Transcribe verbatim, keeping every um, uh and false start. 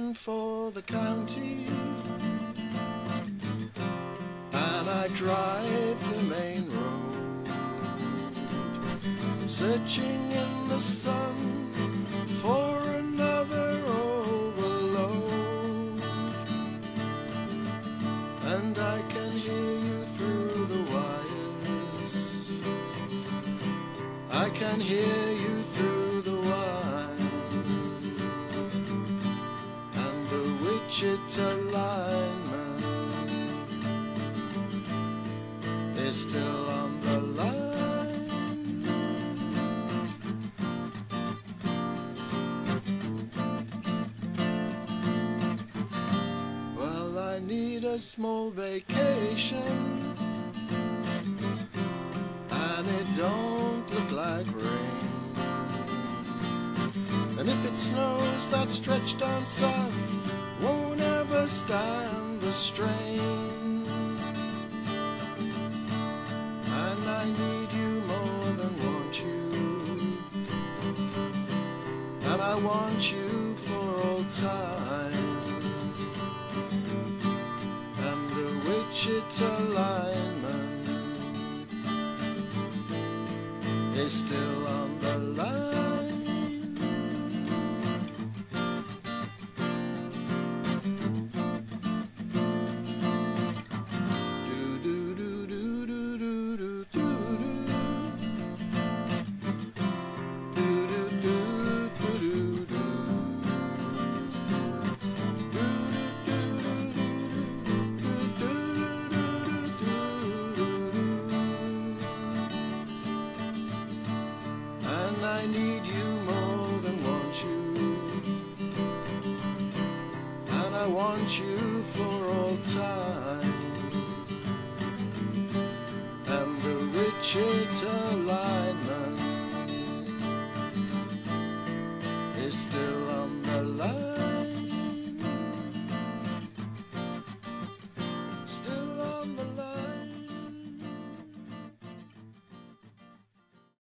bound for the county, and I drive the main road, searching in the sun for another overload. And I can hear you through the wires, I can hear you through the wire. And the Wichita Lineman is still on the line. Well, I need a small vacation, and it don't look like rain. And if it snows, that stretch down south won't ever stand the strain. And I need you more than want you, and I want you for all time. And the Wichita Lineman is still on the line. And I need you more than want you, and I want you for all time. And the Wichita Lineman